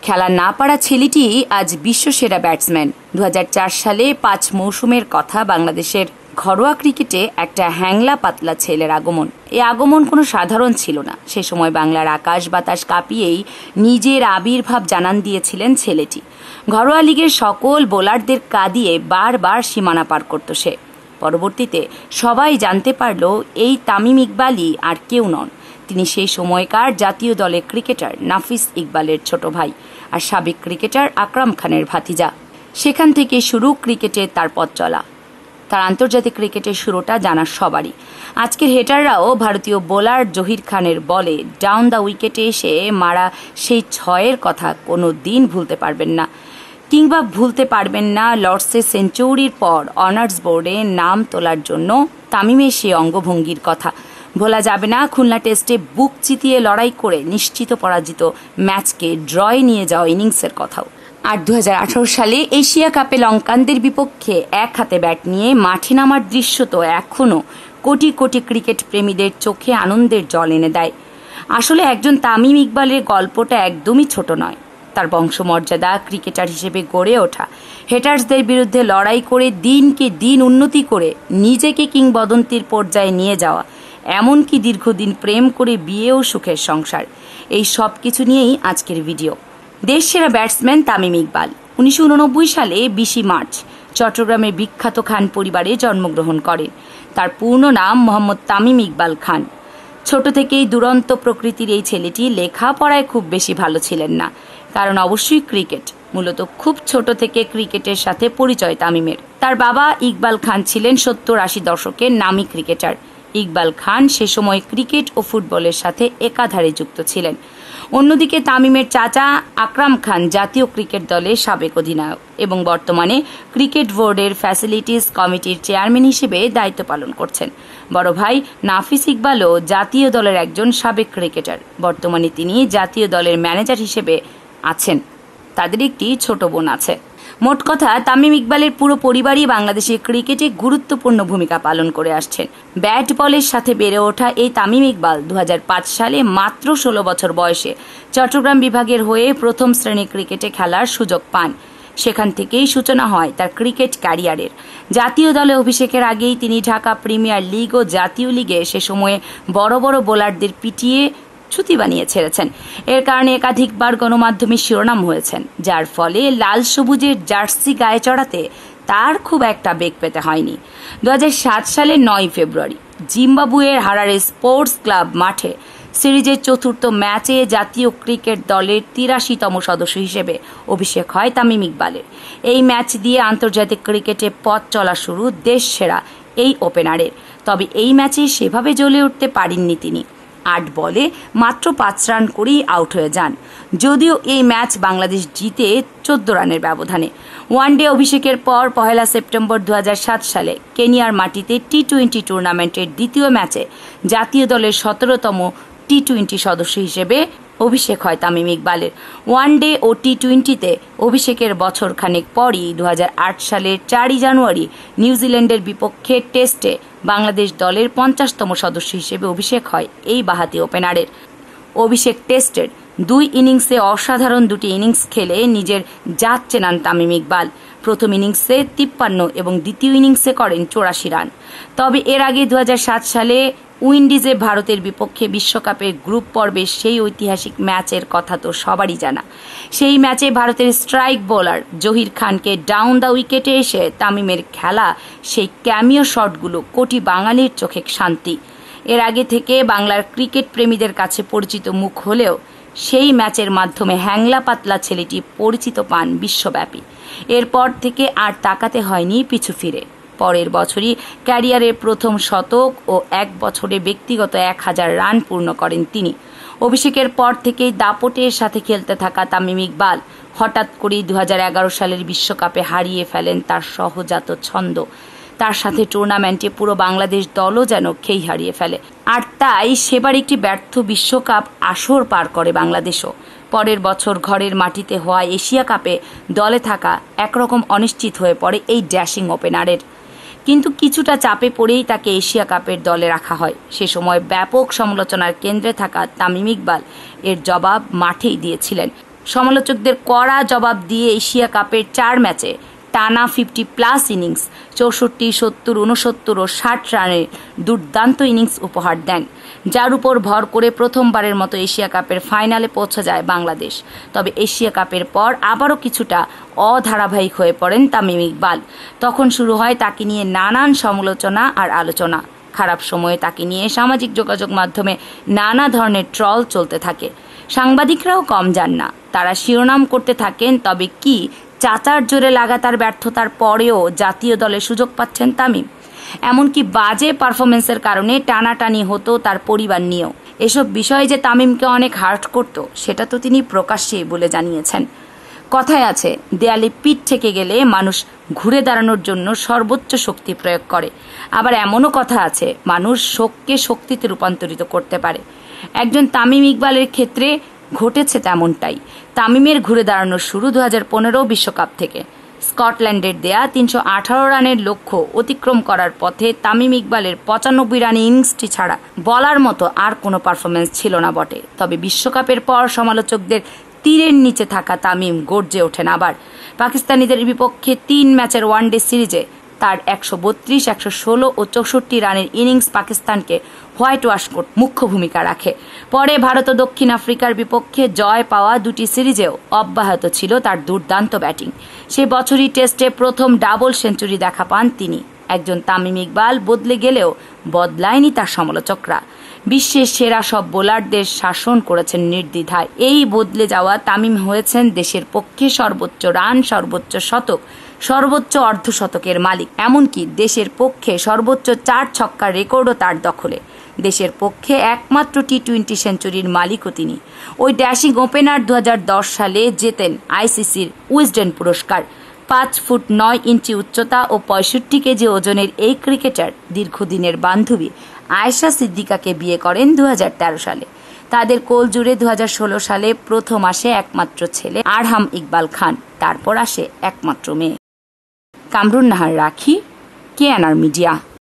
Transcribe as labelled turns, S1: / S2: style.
S1: খেলা না পারা ছেলেটি আজ বিশ্বসেরা ব্যাটসম্যান। 2004 সালে 5 মৌসুমের কথা। বাংলাদেশের ঘরোয়া ক্রিকেটে একটা হ্যাংলা পাতলা ছেলের আগমন। এই আগমন কোনো সাধারণ ছিল না। সে সময় বাংলার আকাশ বাতাস কাঁপিয়েই নিজের আবির্ভাব জানান দিয়েছিলেন ছেলেটি। ঘরোয়া লিগের সকল বোলারদের কাঁদিয়ে বারবার সীমানা পার করত সে। পরবর্তীতে সবাই জানতে পারল এই তামিম ইকবালই আর কেউ নন। তিনি সেই সময়কার জাতীয় দলের ক্রিকেটার নাফিস ইকবালের ছোট ভাই আর সাবেক ক্রিকেটার আকরাম খানের ভাতিজা। সেখান থেকে শুরু ক্রিকেটে তার পথ চলা। তার আন্তর্জাতিক ক্রিকেটের শুরুটা জানা সবারই। আজকের হেটাররাও ভারতীয় বোলার জহির খানের বলে ডাউন দ্য উইকেটে এসে মারা সেই 6-এর কথা কোনো দিন ভুলতে পারবেন না, কিংবা ভুলতে পারবেন না লর্ডসে সেঞ্চুরির পর অনার্স বোর্ডে নাম তোলার জন্য তামিমের সেই অঙ্গভঙ্গির কথা। ভোলা যাবে না খুলনা টেস্টে বুক চিতিয়ে লড়াই করে নিশ্চিত পরাজিত ম্যাচকে ড্রয়ে নিয়ে যাওয়া ইনিংসের কথাও। আর 2018 সালে এশিয়া কাপে লঙ্কানদের বিপক্ষে এক হাতে ব্যাট নিয়ে মাঠে নামার দৃশ্য তো এখনও কোটি কোটি ক্রিকেট প্রেমীদের চোখে আনন্দের জল এনে দেয়। আসলে একজন তামিম ইকবালের গল্পটা একদমই ছোট নয়। তার বংশমর্যাদা, ক্রিকেটার হিসেবে গড়ে ওঠা, হেটার্সদের বিরুদ্ধে লড়াই করে দিনকে দিন উন্নতি করে নিজেকে কিংবদন্তির পর্যায়ে নিয়ে যাওয়া, এমনকি দীর্ঘদিন প্রেম করে বিয়ে ও সুখের সংসার, এই সব কিছু নিয়েই আজকের ভিডিও। দেশসেরা ব্যাটসম্যান তামিম ইকবাল 1989 সালে 20 মার্চ চট্টগ্রামের বিখ্যাত খান পরিবারে জন্মগ্রহণ করেন। তার পূর্ণ নাম মোহাম্মদ তামিম ইকবাল খান। ছোট থেকেই দুরন্ত প্রকৃতির এই ছেলেটি লেখাপড়ায় খুব বেশি ভালো ছিলেন না, কারণ অবশ্যই ক্রিকেট। মূলত খুব ছোট থেকে ক্রিকেটের সাথে পরিচয় তামিমের। তার বাবা ইকবাল খান ছিলেন 70-80 দশকের নামী ক্রিকেটার। ইকবাল খান সে সময় ক্রিকেট ও ফুটবলের সাথে একাধারে যুক্ত ছিলেন। অন্যদিকে তামিমের চাচা আকরাম খান জাতীয় ক্রিকেট দলের সাবেক অধিনায়ক এবং বর্তমানে ক্রিকেট বোর্ডের ফ্যাসিলিটিস কমিটির চেয়ারম্যান হিসেবে দায়িত্ব পালন করছেন। বড় ভাই নাফিস ইকবালও জাতীয় দলের একজন সাবেক ক্রিকেটার। বর্তমানে তিনি জাতীয় দলের ম্যানেজার হিসেবে আছেন। তাদের একটি ছোট বোন আছে। মোট কথা, তামিম ইকবালের পুরো পরিবারই বাংলাদেশের ক্রিকেটে গুরুত্বপূর্ণ ভূমিকা পালন করে আসছেন। ব্যাট বলের সাথে বেড়ে ওঠা এই তামিম ইকবাল 2005 সালে মাত্র 16 বছর বয়সে চট্টগ্রাম বিভাগের হয়ে প্রথম শ্রেণীর ক্রিকেটে খেলার সুযোগ পান। সেখান থেকেই সূচনা হয় তার ক্রিকেট ক্যারিয়ারের। জাতীয় দলে অভিষেকের আগেই তিনি ঢাকা প্রিমিয়ার লিগ ও জাতীয় লিগে সে সময়ে বড় বড় বোলারদের পিটিয়ে ছুটি বানিয়ে ছেড়েছেন। এর কারণে একাধিকবার গণমাধ্যমে শিরোনাম হয়েছেন, যার ফলে লাল সবুজের জার্সি গায়ে চড়াতে তার খুব একটা বেগ পেতে হয়নি। 2007 সালের 9 ফেব্রুয়ারি জিম্বাবুয়ের হারারে স্পোর্টস ক্লাব মাঠে সিরিজের চতুর্থ ম্যাচে জাতীয় ক্রিকেট দলের 83তম সদস্য হিসেবে অভিষেক হয় তামিম ইকবালের। এই ম্যাচ দিয়ে আন্তর্জাতিক ক্রিকেটে পথ চলা শুরু দেশসেরা এই ওপেনারের। তবে এই ম্যাচে সেভাবে জ্বলে উঠতে পারেননি তিনি। 8 বলে মাত্র 5 রান করেই আউট হয়ে যান। যদিও এই ম্যাচ বাংলাদেশ জিতে 14 রানের ব্যবধানে। ওয়ানডে অভিষেকের পর 1 সেপ্টেম্বর 2007 সালে কেনিয়ার মাটিতে টি-20 টুর্নামেন্টের দ্বিতীয় ম্যাচে জাতীয় দলের 17তম টি-20 সদস্য হিসেবে অভিষেক হয় তামিম ইকবালের। ওয়ানডে ও টি-20তে অভিষেকের বছর খানেক পরই 2008 সালের 4 জানুয়ারি নিউজিল্যান্ডের বিপক্ষে টেস্টে বাংলাদেশ দলের 50তম সদস্য হিসেবে অভিষেক হয় এই বাঁহাতি ওপেনারের। অভিষেক টেস্টের 2 ইনিংসে অসাধারণ 2টি ইনিংস খেলে নিজের জাত চেনান তামিম ইকবাল। প্রথম ইনিংসে 53 এবং দ্বিতীয় ইনিংসে করেন 84 রান। তবে এর আগে 2007 সালে উইন্ডিজে ভারতের বিপক্ষে বিশ্বকাপের গ্রুপ পর্বের সেই ঐতিহাসিক ম্যাচের কথা তো সবারই জানা। সেই ম্যাচে ভারতের স্ট্রাইক বোলার জহির খানকে ডাউন দ্য উইকেটে এসে তামিমের খেলা সেই ক্যামিও শটগুলো কোটি বাঙালির চোখে শান্তি। এর আগে থেকে বাংলার ক্রিকেট প্রেমীদের কাছে পরিচিত মুখ হলেও সেই ম্যাচের মাধ্যমে হ্যাংলা পাতলা ছেলেটি পরিচিত পান বিশ্বব্যাপী। এরপর থেকে আর তাকাতে হয়নি পিছু ফিরে। পরের বছরই ক্যারিয়ারের প্রথম শতক ও 1 বছরে ব্যক্তিগত 1000 রান পূর্ণ করেন তিনি। অভিষেকের পর থেকেই দাপটের সাথে খেলতে থাকা তামিম ইকবাল হঠাৎ করেই 2011 সালের বিশ্বকাপে হারিয়ে ফেলেন তার সহজাত ছন্দ। তার সাথে টুর্নামেন্টে পুরো বাংলাদেশ দলও যেন খেই হারিয়ে ফেলে। আর তাই সেবার একটি ব্যর্থ বিশ্বকাপ আসর পার করে বাংলাদেশও। পরের বছর ঘরের মাটিতে হওয়া এশিয়া কাপে দলে থাকা একরকম অনিশ্চিত হয়ে পড়ে এই ড্যাশিং ওপেনারের। কিন্তু কিছুটা চাপে পড়েই তাকে এশিয়া কাপের দলে রাখা হয়। সে সময় ব্যাপক সমালোচনার কেন্দ্রে থাকা তামিম ইকবাল এর জবাব মাঠেই দিয়েছিলেন। সমালোচকদের কড়া জবাব দিয়ে এশিয়া কাপের 4 ম্যাচে টানা 50+ ইনিংস 64, 70, 69 ও 60 রানের দুর্দান্ত ইনিংস উপহার দেন, যার উপর ভর করে প্রথমবারের মতো এশিয়া কাপের ফাইনালে পৌঁছে যায় বাংলাদেশ। তবে এশিয়া কাপের পর আবারও কিছুটা অধারাবাহিক হয়ে পড়েন তামিম ইকবাল। তখন শুরু হয় তাকে নিয়ে নানান সমালোচনা আর আলোচনা। খারাপ সময়ে তাকে নিয়ে সামাজিক যোগাযোগ মাধ্যমে নানা ধরনের ট্রল চলতে থাকে। সাংবাদিকরাও কম যান না, তারা শিরোনাম করতে থাকেন, তবে কি চাচার জোরে লাগাতার ব্যর্থতার পরেও জাতীয় দলে সুযোগ পাচ্ছেন তামিম? এমনকি বাজে পারফরমেন্সের কারণে টানাটানি হতো তার পরিবার নিয়েও। এসব বিষয়ে যে তামিমকে অনেক হার্ট করত, সেটা তো তিনি প্রকাশ্যেই বলে জানিয়েছেন। কথায় আছে, দেয়ালে পিঠ থেকে গেলে মানুষ ঘুরে দাঁড়ানোর জন্য সর্বোচ্চ শক্তি প্রয়োগ করে। আবার এমনও কথা আছে, মানুষ শোককে শক্তিতে রূপান্তরিত করতে পারে। একজন তামিম ইকবালের ক্ষেত্রে ঘটেছে তেমনটাই। তামিমের ঘুরে দাঁড়ানোর শুরু 2015 বিশ্বকাপ থেকে। স্কটল্যান্ডের দেয়া 318 রানের লক্ষ্য অতিক্রম করার পথে তামিম ইকবালের 95 রানের ইনিংসটি ছাড়া বলার মতো আর কোনো পারফরমেন্স ছিল না বটে। তবে বিশ্বকাপের পর সমালোচকদের তীরের নিচে থাকা তামিম গর্জে ওঠেন আবার। পাকিস্তানিদের বিপক্ষে 3 ম্যাচের ওয়ানডে সিরিজে তার 132, 116 ও 64 রানের ইনিংস পাকিস্তানকে হোয়াইট ওয়াশ করতে মুখ্য ভূমিকা রাখে। পরে ভারত ও দক্ষিণ আফ্রিকার বিপক্ষে জয় পাওয়া 2টি সিরিজেও অব্যাহত ছিল তার দুর্দান্ত ব্যাটিং। সে বছরই টেস্টে প্রথম ডাবল সেঞ্চুরি দেখা পান তিনি। একজন তামিম ইকবাল বদলে গেলেও বদলায়নি তার সমালোচকরা। বিশ্বের সেরা সব বোলারদের শাসন করেছেন নির্দ্বিধায়। এই বদলে যাওয়া তামিম হয়েছেন দেশের পক্ষে সর্বোচ্চ রান, সর্বোচ্চ শতক, সর্বোচ্চ অর্ধশতকের মালিক। এমনকি দেশের পক্ষে সর্বোচ্চ 4 ছক্কার রেকর্ডও তার দখলে। দেশের পক্ষে একমাত্র টি-20 সেঞ্চুরির মালিকও তিনি। ওই ড্যাশিং ওপেনার 2010 সালে জেতেন আইসিসির উইজডেন পুরস্কার। 5 ফুট 9 ইঞ্চি উচ্চতা ও 65 কেজি ওজনের এই ক্রিকেটার দীর্ঘদিনের বান্ধবী আয়েশা সিদ্দিকাকে বিয়ে করেন 2013 সালে। তাদের কোল জুড়ে 2016 সালে প্রথম আসে একমাত্র ছেলে আরহাম ইকবাল খান, তারপর আসে একমাত্র মেয়ে। কামরুন, নাহার, রাখি, KNR মিডিয়া।